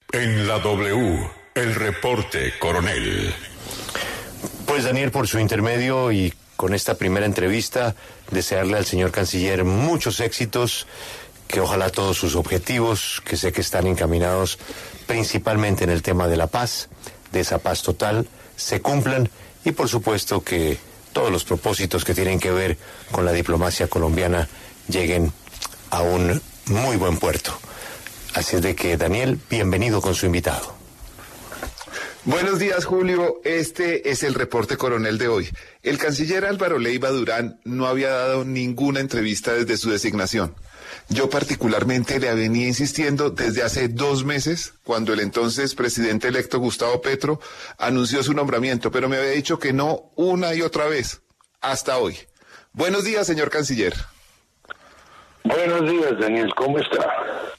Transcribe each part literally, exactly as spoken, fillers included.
En la W, el reporte, coronel. Pues Daniel, por su intermedio y con esta primera entrevista, desearle al señor canciller muchos éxitos, que ojalá todos sus objetivos, que sé que están encaminados principalmente en el tema de la paz, de esa paz total, se cumplan, y por supuesto que todos los propósitos que tienen que ver con la diplomacia colombiana lleguen a un muy buen puerto. Así es de que, Daniel, bienvenido con su invitado. Buenos días, Julio. Este es el reporte coronel de hoy. El canciller Álvaro Leiva Durán no había dado ninguna entrevista desde su designación. Yo particularmente le venía insistiendo desde hace dos meses, cuando el entonces presidente electo Gustavo Petro anunció su nombramiento, pero me había dicho que no una y otra vez, hasta hoy. Buenos días, señor canciller. Buenos días, Daniel, ¿cómo está?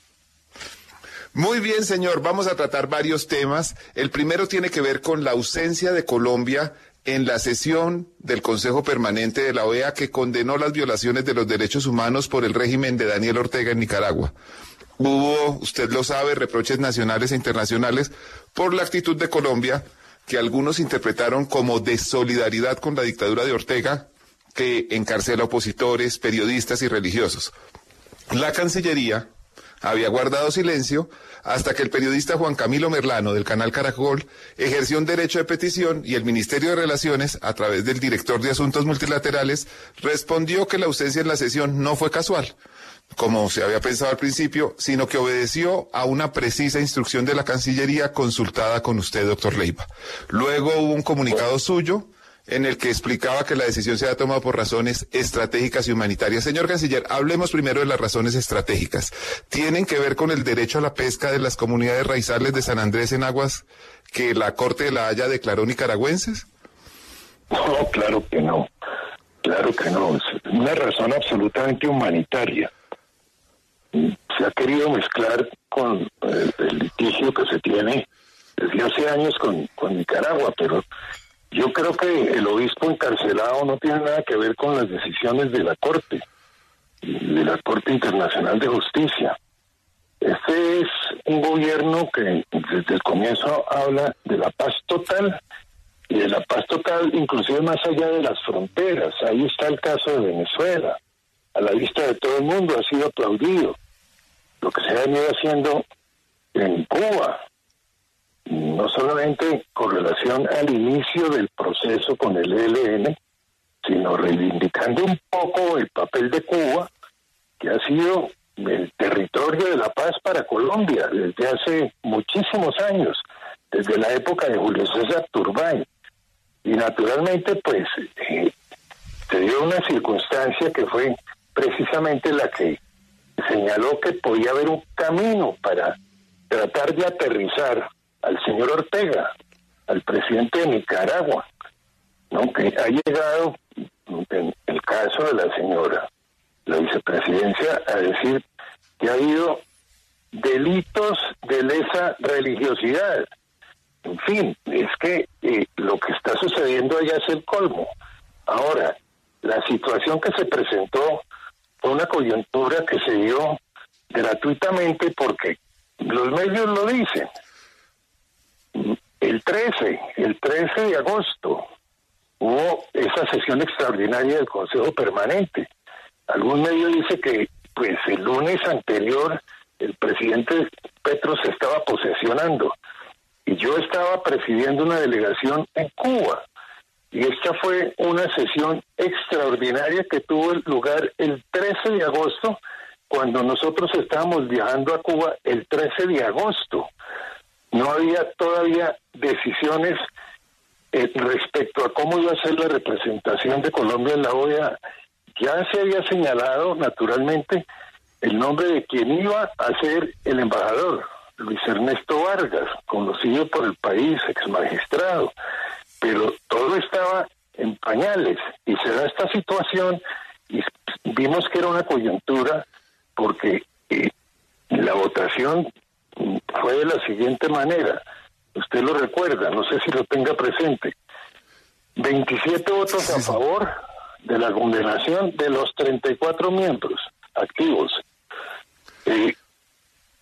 Muy bien, señor. Vamos a tratar varios temas. El primero tiene que ver con la ausencia de Colombia en la sesión del Consejo Permanente de la O E A que condenó las violaciones de los derechos humanos por el régimen de Daniel Ortega en Nicaragua. Hubo, usted lo sabe, reproches nacionales e internacionales por la actitud de Colombia, que algunos interpretaron como de solidaridad con la dictadura de Ortega, que encarcela opositores, periodistas y religiosos. La Cancillería había guardado silencio hasta que el periodista Juan Camilo Merlano del canal Caracol ejerció un derecho de petición y el Ministerio de Relaciones, a través del director de Asuntos Multilaterales, respondió que la ausencia en la sesión no fue casual, como se había pensado al principio, sino que obedeció a una precisa instrucción de la Cancillería consultada con usted, doctor Leiva. Luego hubo un comunicado suyo en el que explicaba que la decisión se había tomado por razones estratégicas y humanitarias. Señor canciller, hablemos primero de las razones estratégicas. ¿Tienen que ver con el derecho a la pesca de las comunidades raizales de San Andrés en aguas que la Corte de la Haya declaró nicaragüenses? No, claro que no. Claro que no. Es una razón absolutamente humanitaria. Se ha querido mezclar con el, el litigio que se tiene desde hace años con, con Nicaragua, pero yo creo que el obispo encarcelado no tiene nada que ver con las decisiones de la Corte, de la Corte Internacional de Justicia. Este es un gobierno que desde el comienzo habla de la paz total, y de la paz total inclusive más allá de las fronteras. Ahí está el caso de Venezuela, a la vista de todo el mundo, ha sido aplaudido. Lo que se ha venido haciendo en Cuba, no solamente con relación al inicio del proceso con el E L N, sino reivindicando un poco el papel de Cuba, que ha sido el territorio de la paz para Colombia desde hace muchísimos años, desde la época de Julio César Turbay. Y naturalmente, pues, eh, se dio una circunstancia que fue precisamente la que señaló que podía haber un camino para tratar de aterrizar al señor Ortega, al presidente de Nicaragua, ¿no? Que ha llegado, en el caso de la señora, la vicepresidencia, a decir que ha habido delitos de lesa religiosidad. En fin, es que eh, lo que está sucediendo allá es el colmo. Ahora, la situación que se presentó fue una coyuntura que se dio gratuitamente porque los medios lo dicen. El trece, el trece de agosto, hubo esa sesión extraordinaria del Consejo Permanente. Algún medio dice que, pues, el lunes anterior, el presidente Petro se estaba posesionando, y yo estaba presidiendo una delegación en Cuba, y esta fue una sesión extraordinaria que tuvo lugar el trece de agosto, cuando nosotros estábamos viajando a Cuba el trece de agosto. No había todavía decisiones eh, respecto a cómo iba a ser la representación de Colombia en la O E A. Ya se había señalado, naturalmente, el nombre de quien iba a ser el embajador, Luis Ernesto Vargas, conocido por el país, exmagistrado. Pero todo estaba en pañales, y se da esta situación, y vimos que era una coyuntura, porque eh, la votación fue de la siguiente manera. Usted lo recuerda, no sé si lo tenga presente. veintisiete votos a favor de la condenación de los treinta y cuatro miembros activos. Eh,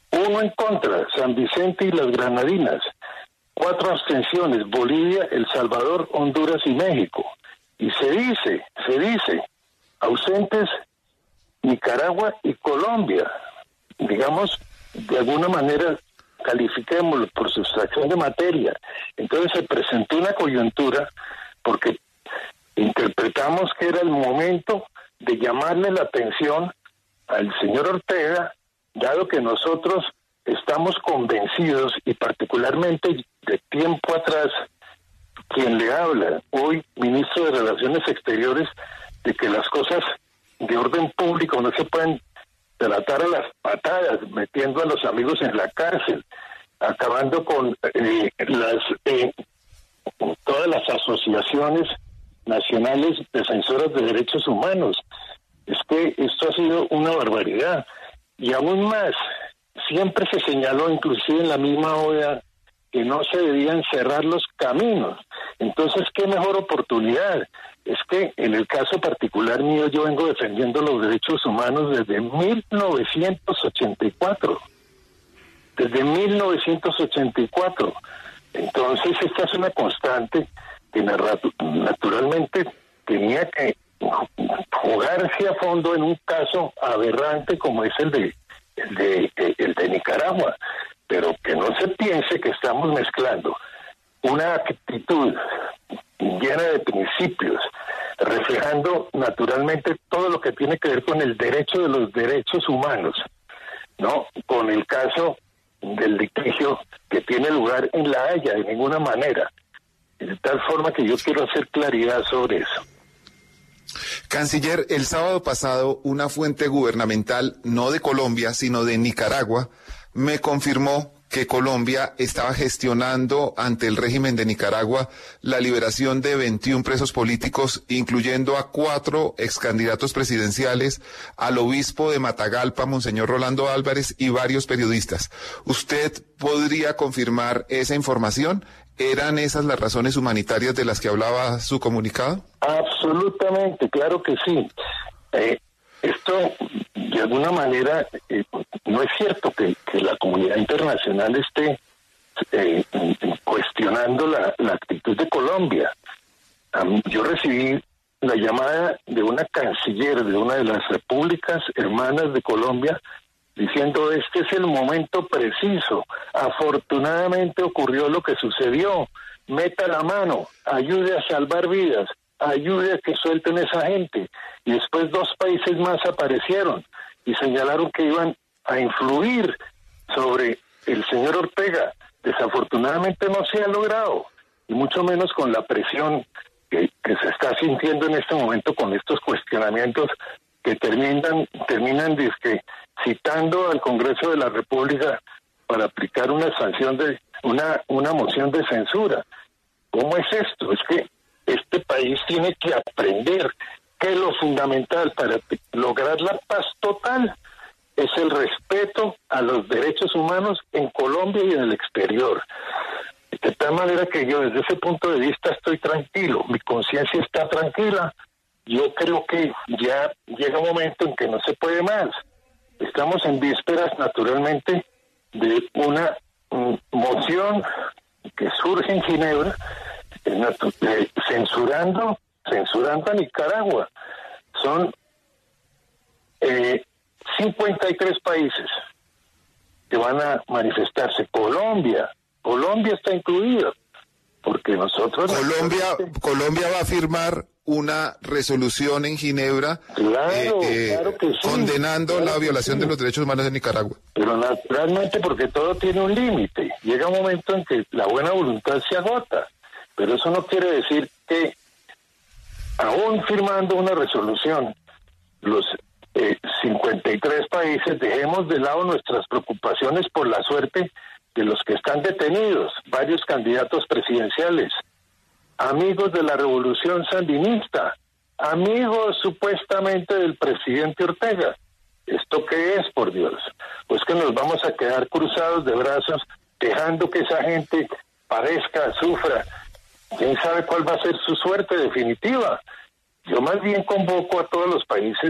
Uno en contra, San Vicente y las Granadinas. Cuatro abstenciones, Bolivia, El Salvador, Honduras y México. Y se dice, se dice, ausentes Nicaragua y Colombia. Digamos, de alguna manera, califiquémoslo por sustracción de materia. Entonces se presentó una coyuntura porque interpretamos que era el momento de llamarle la atención al señor Ortega, dado que nosotros estamos convencidos, y particularmente de tiempo atrás, quien le habla, hoy ministro de Relaciones Exteriores, de que las cosas de orden público no se pueden tratar a las patadas, metiendo a los amigos en la cárcel, acabando con eh, las eh, todas las asociaciones nacionales defensoras de derechos humanos. Es que esto ha sido una barbaridad. Y aún más, siempre se señaló, inclusive en la misma O E A, que no se debían cerrar los caminos. Entonces, ¿qué mejor oportunidad? Es que en el caso particular mío, yo vengo defendiendo los derechos humanos desde mil novecientos ochenta y cuatro. Desde mil novecientos ochenta y cuatro. Entonces, esta es una constante que naturalmente tenía que jugarse a fondo en un caso aberrante como es el de el de el de Nicaragua, pero que no se piense que estamos mezclando una actitud llena de principios, reflejando naturalmente todo lo que tiene que ver con el derecho de los derechos humanos, ¿no? Con el caso del litigio que tiene lugar en La Haya, de ninguna manera. De tal forma que yo quiero hacer claridad sobre eso. Canciller, el sábado pasado una fuente gubernamental, no de Colombia, sino de Nicaragua, me confirmó que Colombia estaba gestionando ante el régimen de Nicaragua la liberación de veintiún presos políticos, incluyendo a cuatro excandidatos presidenciales, al obispo de Matagalpa, Monseñor Rolando Álvarez, y varios periodistas. ¿Usted podría confirmar esa información? ¿Eran esas las razones humanitarias de las que hablaba su comunicado? Absolutamente, claro que sí. Eh, esto, de alguna manera, eh, no es cierto que, que la comunidad internacional esté eh, cuestionando la, la actitud de Colombia. Um, yo recibí la llamada de una canciller de una de las repúblicas hermanas de Colombia, diciendo, este es el momento preciso, afortunadamente ocurrió lo que sucedió, meta la mano, ayude a salvar vidas, ayude a que suelten a esa gente. Y después dos países más aparecieron y señalaron que iban a influir sobre el señor Ortega. Desafortunadamente no se ha logrado, y mucho menos con la presión que, que se está sintiendo en este momento con estos cuestionamientos que terminan, terminan dizque, citando al Congreso de la República para aplicar una sanción de una una moción de censura. ¿Cómo es esto? Es que este país tiene que aprender que lo fundamental para lograr la paz total es el respeto a los derechos humanos en Colombia y en el exterior. De tal manera que yo desde ese punto de vista estoy tranquilo, mi conciencia está tranquila. Yo creo que ya llega un momento en que no se puede más. Estamos en vísperas, naturalmente, de una mm, moción que surge en Ginebra, eh, eh, censurando, censurando a Nicaragua. Son eh, cincuenta y tres países que van a manifestarse. Colombia, Colombia está incluido, porque nosotros... Colombia, Colombia va a firmar una resolución en Ginebra, claro, eh, eh, claro que sí, condenando claro la violación sí. de los derechos humanos en Nicaragua. Pero naturalmente, porque todo tiene un límite. Llega un momento en que la buena voluntad se agota. Pero eso no quiere decir que, aún firmando una resolución, los eh, cincuenta y tres países dejemos de lado nuestras preocupaciones por la suerte de los que están detenidos, varios candidatos presidenciales, amigos de la revolución sandinista, amigos supuestamente del presidente Ortega. ¿Esto qué es, por Dios? Pues que nos vamos a quedar cruzados de brazos, dejando que esa gente padezca, sufra. ¿Quién sabe cuál va a ser su suerte definitiva? Yo más bien convoco a todos los países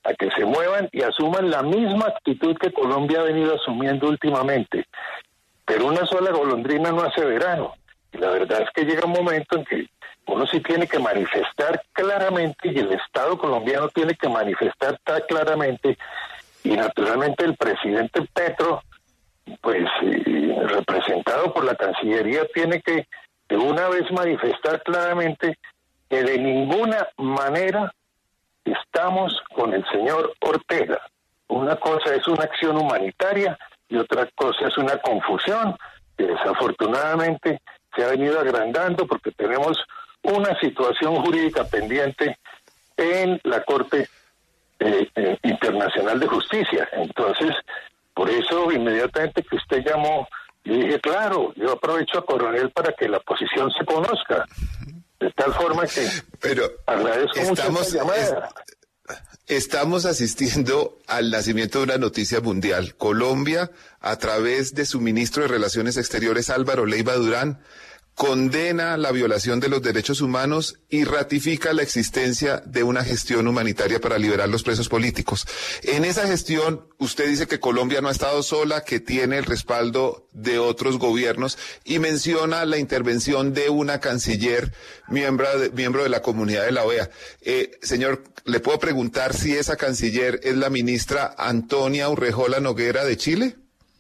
a que se muevan y asuman la misma actitud que Colombia ha venido asumiendo últimamente. Pero una sola golondrina no hace verano. Y la verdad es que llega un momento en que uno sí tiene que manifestar claramente, y el Estado colombiano tiene que manifestar tan claramente, y naturalmente el presidente Petro, pues eh, representado por la Cancillería, tiene que de una vez manifestar claramente que de ninguna manera estamos con el señor Ortega. Una cosa es una acción humanitaria y otra cosa es una confusión que desafortunadamente se ha venido agrandando porque tenemos una situación jurídica pendiente en la Corte eh, eh, Internacional de Justicia. Entonces, por eso inmediatamente que usted llamó, yo dije, claro, yo aprovecho a Coronel para que la posición se conozca. De tal forma que Pero agradezco estamos, mucho esta llamada. Es, estamos asistiendo al nacimiento de una noticia mundial. Colombia, a través de su ministro de Relaciones Exteriores, Álvaro Leiva Durán, condena la violación de los derechos humanos y ratifica la existencia de una gestión humanitaria para liberar los presos políticos. En esa gestión, usted dice que Colombia no ha estado sola, que tiene el respaldo de otros gobiernos y menciona la intervención de una canciller miembro de, miembro de la comunidad de la O E A. Eh, señor, ¿le puedo preguntar si esa canciller es la ministra Antonia Urrejola Noguera de Chile?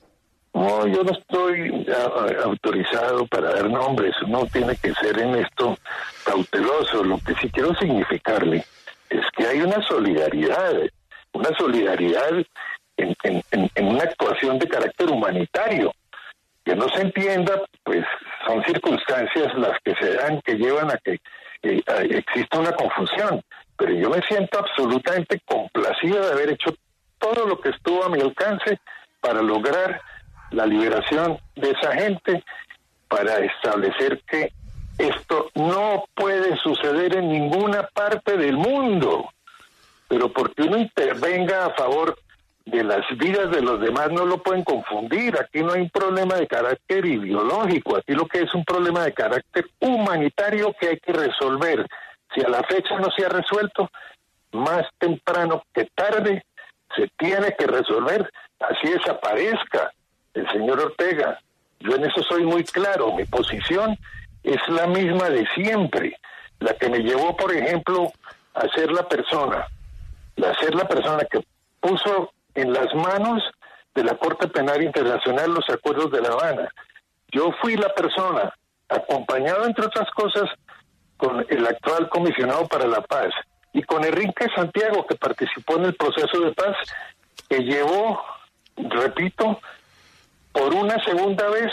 No, yo no estoy a, a, autorizado para dar nombres, uno tiene que ser en esto cauteloso. Lo que sí quiero significarle es que hay una solidaridad, una solidaridad en, en, en, en una actuación de carácter humanitario. Que no se entienda, pues son circunstancias las que se dan que llevan a que eh, a, exista una confusión, pero yo me siento absolutamente complacido de haber hecho todo lo que estuvo a mi alcance para lograr la liberación de esa gente, para establecer que esto no puede suceder en ninguna parte del mundo, pero porque uno intervenga a favor de las vidas de los demás no lo pueden confundir. Aquí no hay un problema de carácter ideológico, aquí lo que es un problema de carácter humanitario que hay que resolver. Si a la fecha no se ha resuelto, más temprano que tarde se tiene que resolver, así desaparezca el señor Ortega. Yo en eso soy muy claro, mi posición es la misma de siempre, la que me llevó, por ejemplo, a ser la persona, a ser la persona que puso en las manos de la Corte Penal Internacional los acuerdos de La Habana. Yo fui la persona, acompañado entre otras cosas con el actual comisionado para la paz y con Enrique Santiago, que participó en el proceso de paz, que llevó, repito, por una segunda vez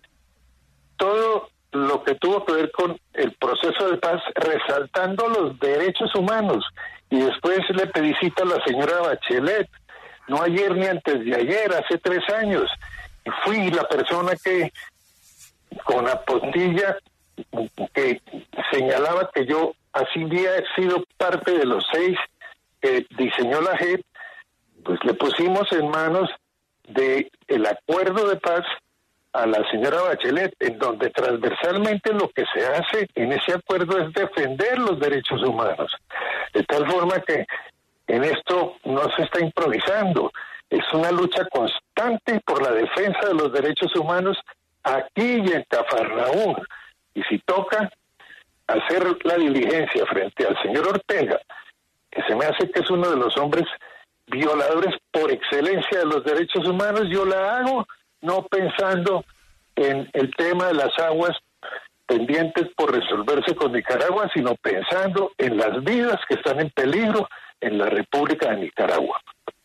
todo lo que tuvo que ver con el proceso de paz, resaltando los derechos humanos. Y después le pedí cita a la señora Bachelet, no ayer ni antes de ayer, hace tres años. Y fui la persona que, con la postilla, que señalaba que yo así había sido parte de los seis que diseñó la J E P, pues le pusimos en manos de el acuerdo de paz a la señora Bachelet, en donde transversalmente lo que se hace en ese acuerdo es defender los derechos humanos, de tal forma que en esto no se está improvisando, es una lucha constante por la defensa de los derechos humanos aquí y en Cafarnaúm, y si toca hacer la diligencia frente al señor Ortega, que se me hace que es uno de los hombres violadores por excelencia de los derechos humanos, yo la hago no pensando en el tema de las aguas pendientes por resolverse con Nicaragua, sino pensando en las vidas que están en peligro en la República de Nicaragua.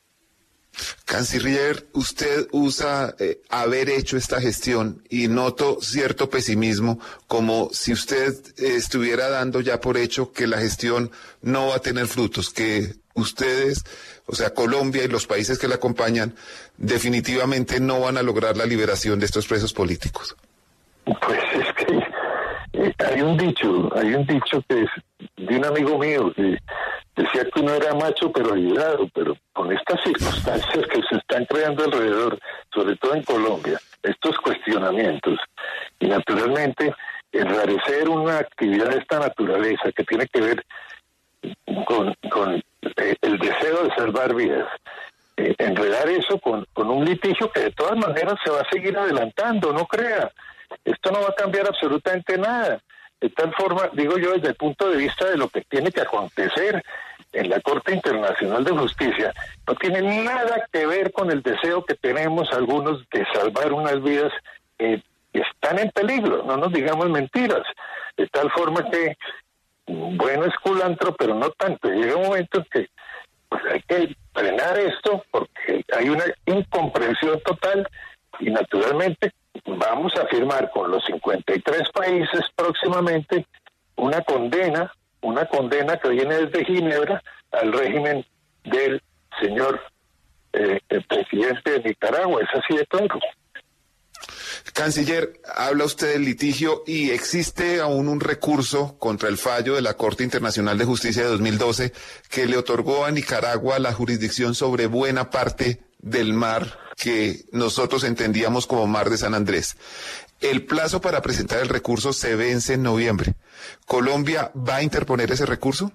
Canciller, usted usa eh, haber hecho esta gestión y noto cierto pesimismo, como si usted eh, estuviera dando ya por hecho que la gestión no va a tener frutos, que ustedes, o sea, Colombia y los países que la acompañan, definitivamente no van a lograr la liberación de estos presos políticos. Pues es que eh, hay un dicho, hay un dicho que es de un amigo mío que decía que uno era macho pero ayudado, pero con estas circunstancias que se están creando alrededor, sobre todo en Colombia, estos cuestionamientos, y naturalmente enrarecer una actividad de esta naturaleza que tiene que ver con, con eh, eh, el deseo de salvar vidas. Eh, enredar eso con, con un litigio que de todas maneras se va a seguir adelantando, no crea. Esto no va a cambiar absolutamente nada. De tal forma, digo yo, desde el punto de vista de lo que tiene que acontecer en la Corte Internacional de Justicia, no tiene nada que ver con el deseo que tenemos algunos de salvar unas vidas eh, que están en peligro, no nos digamos mentiras. De tal forma que, bueno, es culantro, pero no tanto. Llega un momento en que pues, hay que frenar esto porque hay una incomprensión total y naturalmente vamos a firmar con los cincuenta y tres países próximamente una condena, una condena que viene desde Ginebra al régimen del señor eh, el presidente de Nicaragua. Es así de claro. Canciller, habla usted del litigio y existe aún un recurso contra el fallo de la Corte Internacional de Justicia de dos mil doce que le otorgó a Nicaragua la jurisdicción sobre buena parte del mar que nosotros entendíamos como Mar de San Andrés. El plazo para presentar el recurso se vence en noviembre. ¿Colombia va a interponer ese recurso?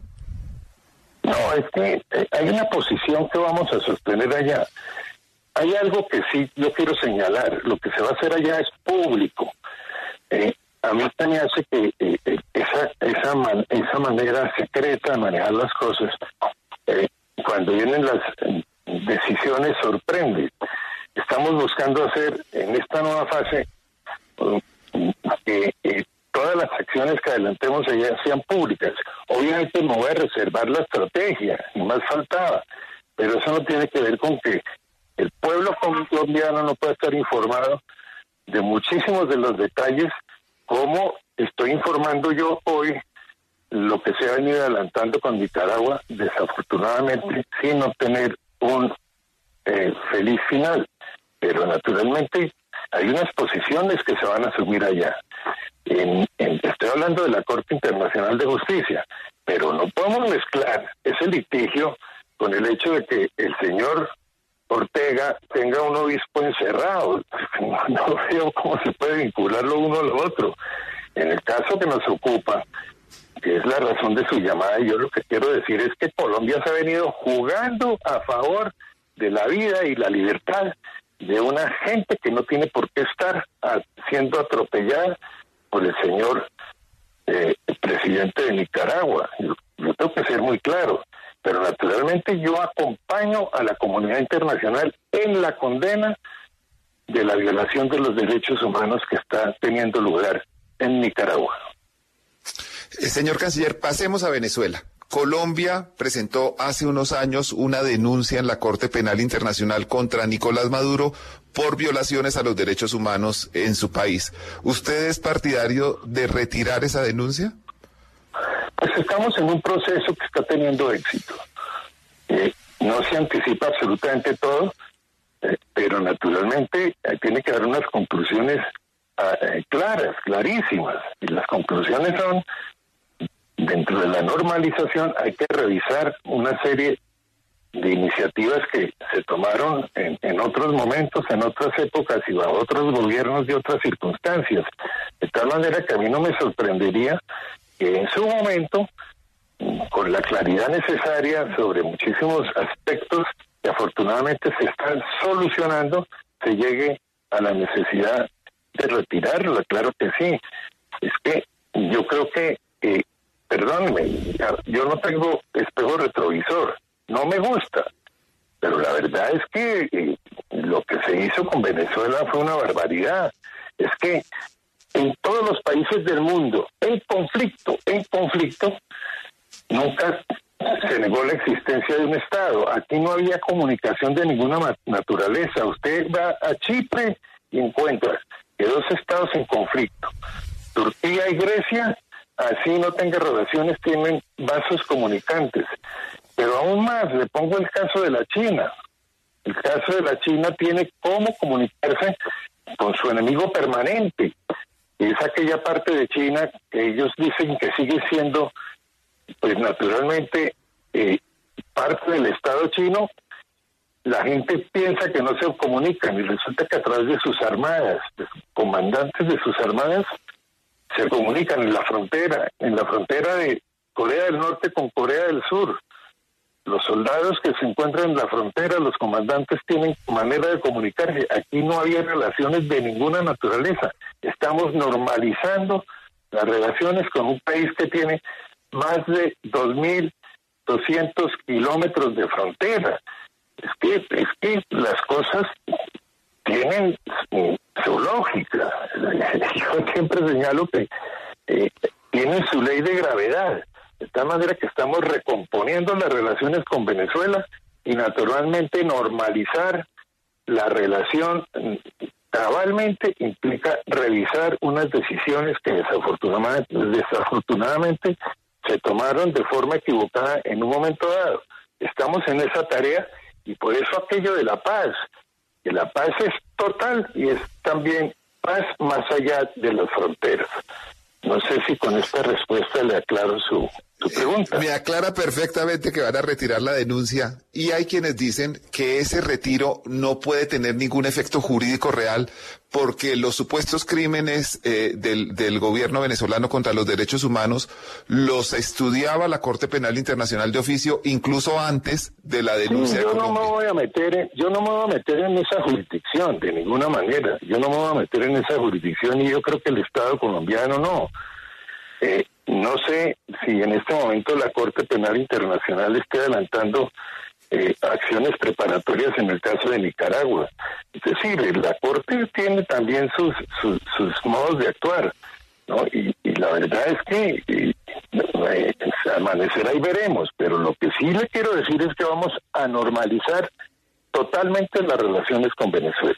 No, es que eh, hay una posición que vamos a sostener allá. Hay algo que sí yo quiero señalar. Lo que se va a hacer allá es público. Eh, a mí me hace que eh, eh, esa esa, man, esa manera secreta de manejar las cosas, eh, cuando vienen las eh, decisiones, sorprende. Estamos buscando hacer en esta nueva fase uh, que eh, todas las acciones que adelantemos allá sean públicas. Obviamente me voy a reservar la estrategia, ni más faltaba, pero eso no tiene que ver con que el pueblo colombiano no puede estar informado de muchísimos de los detalles, como estoy informando yo hoy lo que se ha venido adelantando con Nicaragua, desafortunadamente sin obtener un eh, feliz final. Pero naturalmente hay unas posiciones que se van a asumir allá. En, en, estoy hablando de la Corte Internacional de Justicia, pero no podemos mezclar ese litigio con el hecho de que el señor Ortega tenga un obispo encerrado. No, no veo cómo se puede vincular lo uno a lo otro. En el caso que nos ocupa, que es la razón de su llamada, y yo lo que quiero decir es que Colombia se ha venido jugando a favor de la vida y la libertad de una gente que no tiene por qué estar a, siendo atropellada por el señor eh, el presidente de Nicaragua. Yo, yo tengo que ser muy claro, pero naturalmente yo acompaño a la comunidad internacional en la condena de la violación de los derechos humanos que está teniendo lugar en Nicaragua. Eh, señor Canciller, pasemos a Venezuela. Colombia presentó hace unos años una denuncia en la Corte Penal Internacional contra Nicolás Maduro por violaciones a los derechos humanos en su país. ¿Usted es partidario de retirar esa denuncia? Pues estamos en un proceso que está teniendo éxito. Eh, no se anticipa absolutamente todo, eh, pero naturalmente eh, tiene que haber unas conclusiones eh, claras, clarísimas. Y las conclusiones son: dentro de la normalización hay que revisar una serie de iniciativas que se tomaron en, en otros momentos, en otras épocas y bajo otros gobiernos y otras circunstancias. De tal manera que a mí no me sorprendería que en su momento, con la claridad necesaria sobre muchísimos aspectos que afortunadamente se están solucionando, se llegue a la necesidad de retirarlo. Claro que sí. Es que yo creo que eh, perdóneme, yo no tengo espejo retrovisor, no me gusta, pero la verdad es que eh, lo que se hizo con Venezuela fue una barbaridad. Es que en todos los países del mundo, en conflicto, en conflicto, nunca se negó la existencia de un Estado. Aquí no había comunicación de ninguna naturaleza. Usted va a Chipre y encuentra que dos estados en conflicto, Turquía y Grecia, así no tenga relaciones, tienen vasos comunicantes. Pero aún más, le pongo el caso de la China. El caso de la China tiene cómo comunicarse con su enemigo permanente. Es aquella parte de China que ellos dicen que sigue siendo, pues naturalmente, eh, parte del Estado chino. La gente piensa que no se comunican y resulta que a través de sus armadas, de sus comandantes de sus armadas, se comunican en la frontera, en la frontera de Corea del Norte con Corea del Sur. Los soldados que se encuentran en la frontera, los comandantes tienen manera de comunicarse. Aquí no había relaciones de ninguna naturaleza. Estamos normalizando las relaciones con un país que tiene más de dos mil doscientos kilómetros de frontera. Es que, es que las cosas tienen su lógica. Yo siempre señalo que eh, tienen su ley de gravedad. De tal manera que estamos recomponiendo las relaciones con Venezuela y naturalmente normalizar la relación cabalmente implica revisar unas decisiones que desafortunadamente, desafortunadamente se tomaron de forma equivocada en un momento dado. Estamos en esa tarea y por eso aquello de la paz, que la paz es total y es también paz más allá de las fronteras. No sé si con esta respuesta le aclaro su, su pregunta. Me aclara perfectamente que van a retirar la denuncia y hay quienes dicen que ese retiro no puede tener ningún efecto jurídico real porque los supuestos crímenes eh, del, del gobierno venezolano contra los derechos humanos los estudiaba la Corte Penal Internacional de oficio incluso antes de la denuncia. Sí, yo de no me voy a meter en, yo no me voy a meter en esa jurisdicción de ninguna manera. Yo no me voy a meter en esa jurisdicción y yo creo que el Estado colombiano no. Eh, no sé si en este momento la Corte Penal Internacional esté adelantando eh, acciones preparatorias en el caso de Nicaragua. Es decir, la Corte tiene también sus sus, sus modos de actuar, ¿no? Y, y la verdad es que eh, eh, amanecerá y veremos, pero lo que sí le quiero decir es que vamos a normalizar totalmente las relaciones con Venezuela.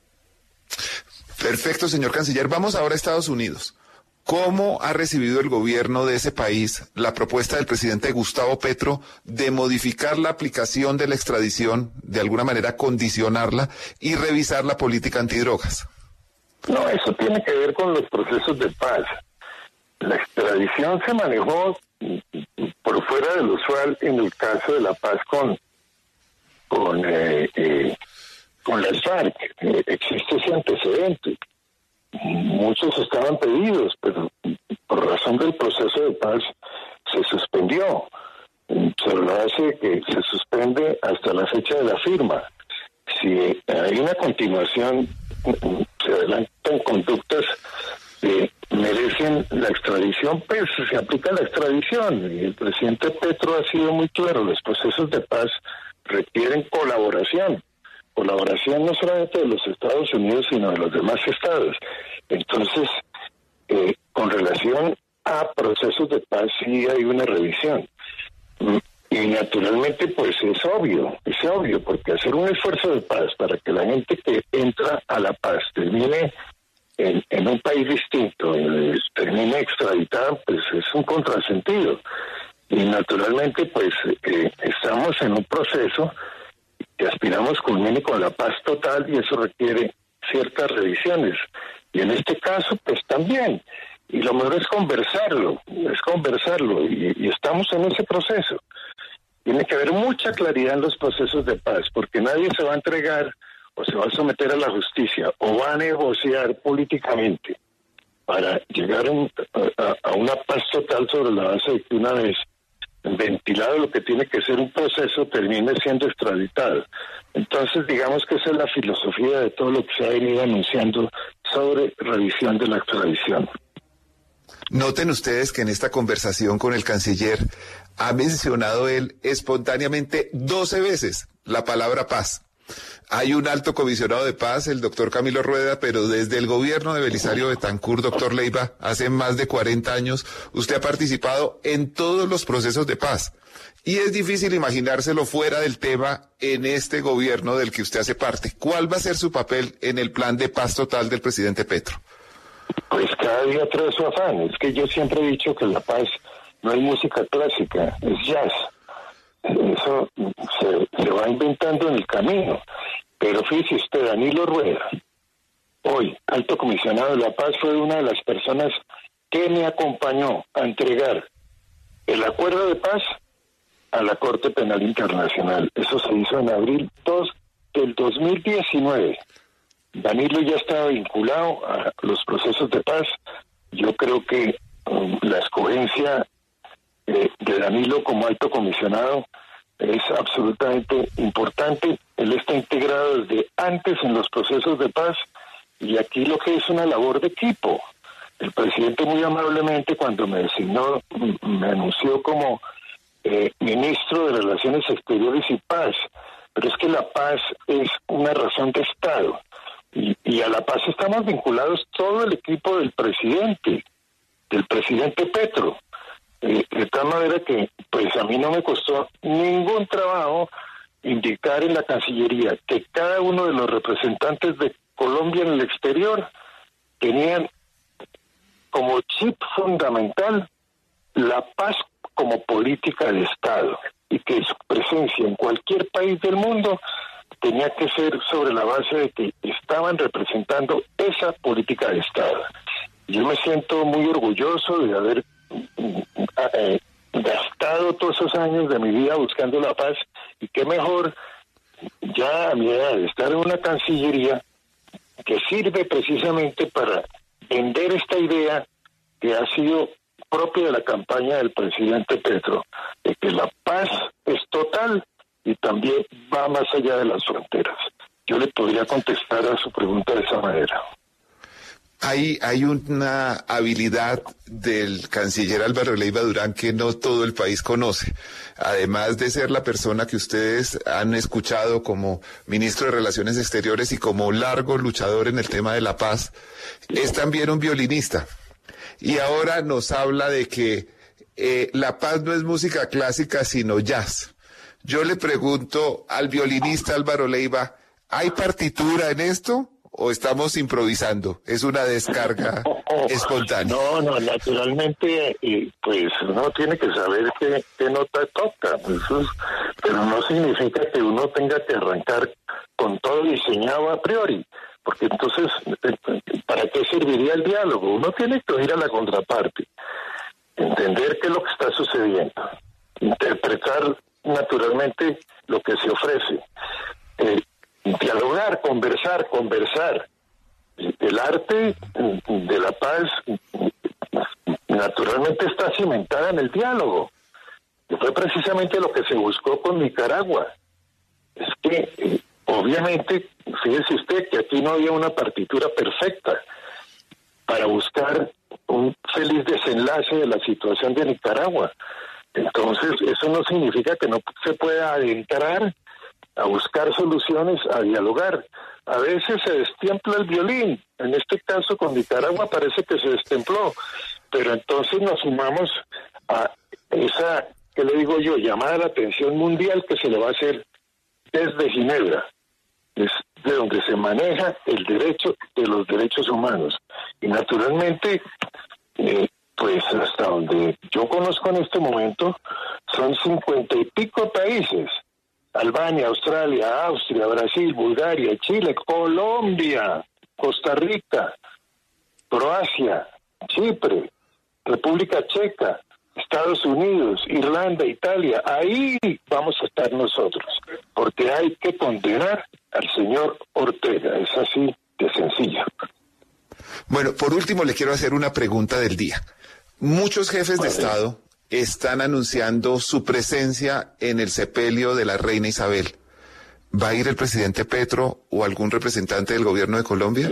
Perfecto, señor canciller. Vamos ahora a Estados Unidos. ¿Cómo ha recibido el gobierno de ese país la propuesta del presidente Gustavo Petro de modificar la aplicación de la extradición, de alguna manera condicionarla y revisar la política antidrogas? No, eso tiene que ver con los procesos de paz. La extradición se manejó por fuera del usual en el caso de la paz con con eh, eh, con las FARC. Eh, existe ese antecedente. Muchos estaban pedidos, pero por razón del proceso de paz se suspendió. Se lo hace que se suspende hasta la fecha de la firma. Si hay una continuación, se adelantan conductas que merecen la extradición, pues se aplica la extradición. Y el presidente Petro ha sido muy claro, los procesos de paz requieren colaboración. Colaboración no solamente de los Estados Unidos, sino de los demás estados. Entonces, eh, con relación a procesos de paz, sí hay una revisión. Y naturalmente, pues es obvio, es obvio, porque hacer un esfuerzo de paz para que la gente que entra a la paz termine en, en un país distinto, eh, termine extraditada, pues es un contrasentido. Y naturalmente, pues eh, estamos en un proceso que aspiramos culmine con la paz total y eso requiere ciertas revisiones. Y en este caso, pues también. Y lo mejor es conversarlo, es conversarlo y, y estamos en ese proceso. Tiene que haber mucha claridad en los procesos de paz, porque nadie se va a entregar o se va a someter a la justicia o va a negociar políticamente para llegar a, un, a, a una paz total sobre la base de que una vez ventilado lo que tiene que ser un proceso termine siendo extraditado. Entonces, digamos que esa es la filosofía de todo lo que se ha venido anunciando sobre revisión de la extradición. Noten ustedes que en esta conversación con el canciller ha mencionado él espontáneamente doce veces la palabra paz. Hay un alto comisionado de paz, el doctor Camilo Rueda, pero desde el gobierno de Belisario Betancur, doctor Leiva, hace más de cuarenta años, usted ha participado en todos los procesos de paz. Y es difícil imaginárselo fuera del tema en este gobierno del que usted hace parte. ¿Cuál va a ser su papel en el plan de paz total del presidente Petro? Pues cada día trae su afán. Es que yo siempre he dicho que la paz no es música clásica, es jazz. Eso se, se va inventando en el camino. Pero fíjese usted, Danilo Rueda, hoy alto comisionado de la paz, fue una de las personas que me acompañó a entregar el acuerdo de paz a la Corte Penal Internacional. Eso se hizo en abril dos del dos mil diecinueve. Danilo ya estaba vinculado a los procesos de paz. Yo creo que um, la escogencia eh, de Danilo como alto comisionado es absolutamente importante. Él está integrado desde antes en los procesos de paz y aquí lo que es una labor de equipo. El presidente muy amablemente cuando me designó, me anunció como eh, ministro de Relaciones Exteriores y Paz, pero es que la paz es una razón de Estado y, y a la paz estamos vinculados todo el equipo del presidente, del presidente Petro. Eh, de tal manera que pues a mí no me costó ningún trabajo indicar en la Cancillería que cada uno de los representantes de Colombia en el exterior tenían como chip fundamental la paz como política de Estado y que su presencia en cualquier país del mundo tenía que ser sobre la base de que estaban representando esa política de Estado. Yo me siento muy orgulloso de haber eh, gastado todos esos años de mi vida buscando la paz y qué mejor ya a mi edad de estar en una Cancillería que sirve precisamente para vender esta idea que ha sido propia de la campaña del presidente Petro, de que la paz es total y también va más allá de las fronteras. Yo le podría contestar a su pregunta de esa manera. Hay, hay una habilidad del canciller Álvaro Leiva Durán que no todo el país conoce. Además de ser la persona que ustedes han escuchado como ministro de Relaciones Exteriores y como largo luchador en el tema de la paz, es también un violinista. Y ahora nos habla de que eh, la paz no es música clásica, sino jazz. Yo le pregunto al violinista Álvaro Leiva, ¿hay partitura en esto? ¿O estamos improvisando? ¿Es una descarga espontánea? No, no, naturalmente, eh, pues uno tiene que saber qué, qué nota toca, eso es, pero no significa que uno tenga que arrancar con todo diseñado a priori, porque entonces, ¿para qué serviría el diálogo? Uno tiene que oír a la contraparte, entender qué es lo que está sucediendo, interpretar naturalmente lo que se ofrece. Eh, Dialogar, conversar, conversar. El arte de la paz naturalmente está cimentada en el diálogo. Y fue precisamente lo que se buscó con Nicaragua. Es que, eh, obviamente, fíjese usted que aquí no había una partitura perfecta para buscar un feliz desenlace de la situación de Nicaragua. Entonces, eso no significa que no se pueda adentrar a buscar soluciones, a dialogar. A veces se destempla el violín, en este caso con Nicaragua parece que se destempló, pero entonces nos sumamos a esa, ¿qué le digo yo?, llamada a la atención mundial que se le va a hacer desde Ginebra, es de donde se maneja el derecho de los derechos humanos. Y naturalmente, eh, pues hasta donde yo conozco en este momento, son cincuenta y pico países, Albania, Australia, Austria, Brasil, Bulgaria, Chile, Colombia, Costa Rica, Croacia, Chipre, República Checa, Estados Unidos, Irlanda, Italia. Ahí vamos a estar nosotros, porque hay que condenar al señor Ortega. Es así de sencillo. Bueno, por último le quiero hacer una pregunta del día. Muchos jefes de Estado están anunciando su presencia en el sepelio de la reina Isabel. ¿Va a ir el presidente Petro o algún representante del gobierno de Colombia?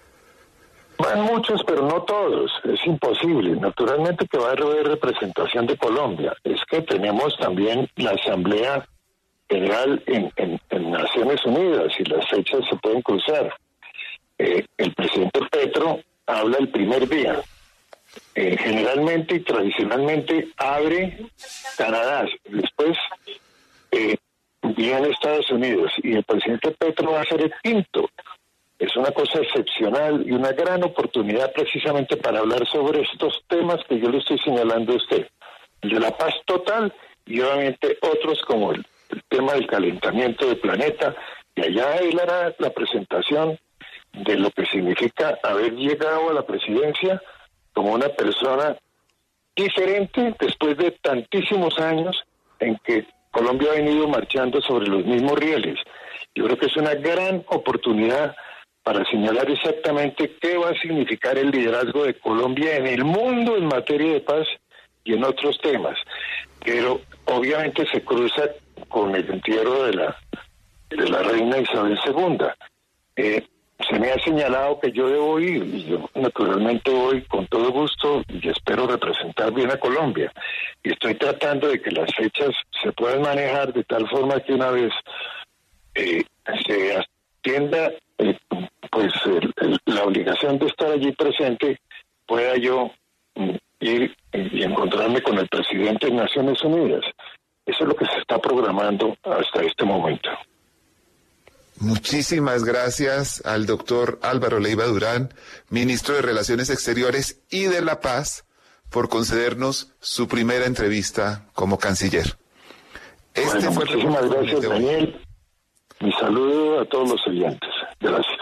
Van muchos, pero no todos. Es imposible. Naturalmente que va a haber representación de Colombia. Es que tenemos también la Asamblea General en, en, en Naciones Unidas y las fechas se pueden cruzar. Eh, el presidente Petro habla el primer día. Eh, generalmente y tradicionalmente abre Canadá, después eh, viene Estados Unidos y el presidente Petro va a ser el quinto. Es una cosa excepcional y una gran oportunidad precisamente para hablar sobre estos temas que yo le estoy señalando a usted, el de la paz total y obviamente otros como el, el tema del calentamiento del planeta, y allá él hará la presentación de lo que significa haber llegado a la presidencia como una persona diferente después de tantísimos años en que Colombia ha venido marchando sobre los mismos rieles. Yo creo que es una gran oportunidad para señalar exactamente qué va a significar el liderazgo de Colombia en el mundo en materia de paz y en otros temas. Pero obviamente se cruza con el entierro de la de la reina Isabel segunda. Eh, se me ha señalado que yo debo ir, y yo naturalmente voy con todo gusto y espero representar bien a Colombia. Y estoy tratando de que las fechas se puedan manejar de tal forma que una vez eh, se atienda eh, pues el, el, la obligación de estar allí presente, pueda yo mm, ir y encontrarme con el presidente de Naciones Unidas. Eso es lo que se está programando hasta este momento. Muchísimas gracias al doctor Álvaro Leiva Durán, ministro de Relaciones Exteriores y de la Paz, por concedernos su primera entrevista como canciller. Este Bueno, fue muchísimas gracias, Daniel. Mi saludo a todos los oyentes. Gracias.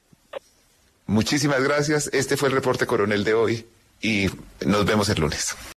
Muchísimas gracias. Este fue el reporte coronel de hoy y nos vemos el lunes.